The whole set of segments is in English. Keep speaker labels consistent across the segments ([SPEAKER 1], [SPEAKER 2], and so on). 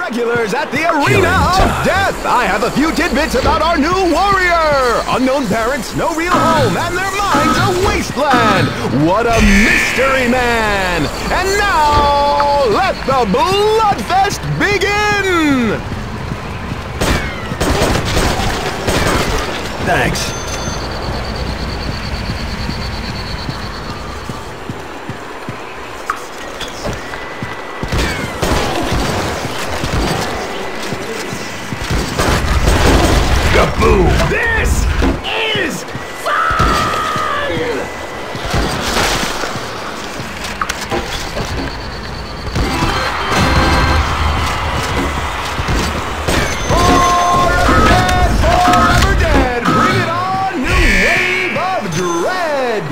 [SPEAKER 1] regulars at the Arena of Death. I have a few tidbits about our new warrior. Unknown parents, no real home, and their minds a wasteland. What a mystery man. And now, let the Bloodfest begin.
[SPEAKER 2] Thanks.
[SPEAKER 1] Kaboom! This is fun! Forever dead! Bring it on, new wave of dread!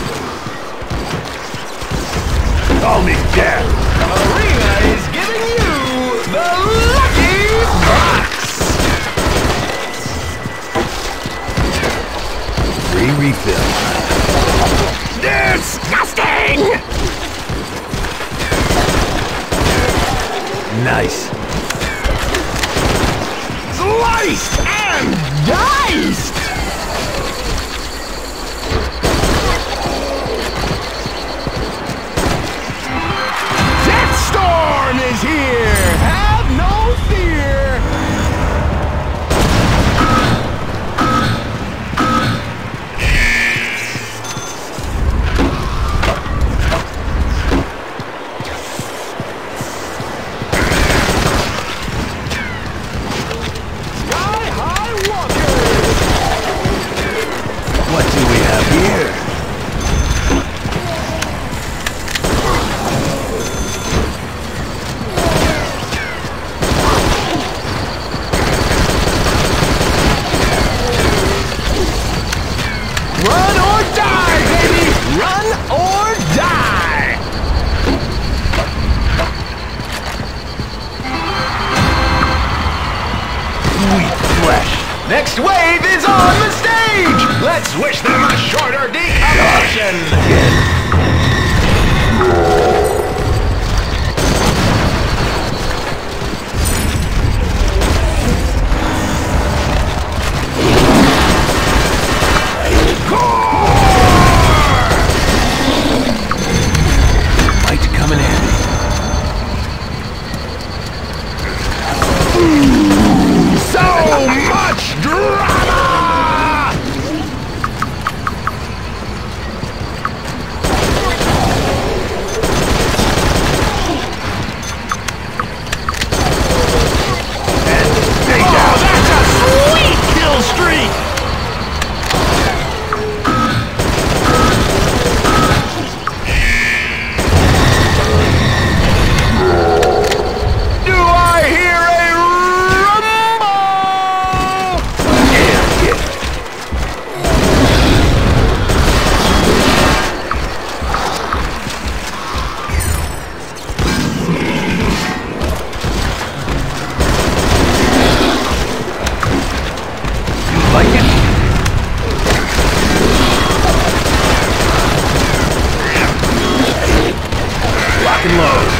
[SPEAKER 2] Call me Death.
[SPEAKER 1] Arena is giving you the lucky box!
[SPEAKER 2] Free refill.
[SPEAKER 1] Disgusting!
[SPEAKER 2] Nice.
[SPEAKER 1] Sliced and diced! Death Storm is here! Have no fear!
[SPEAKER 2] What do we have here?
[SPEAKER 1] Run or die, baby! Run or die!
[SPEAKER 2] Sweet flesh.
[SPEAKER 1] Next wave is on the stage! Let's wish them a shorter decompression!
[SPEAKER 2] Might come in handy.
[SPEAKER 1] So much drama! Oh, that's a sweet kill streak! Do I hear a rumble?
[SPEAKER 2] You like it? Lock and load.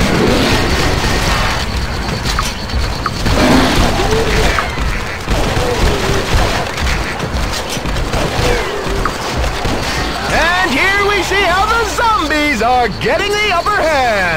[SPEAKER 1] And here we see how the zombies are getting the upper hand.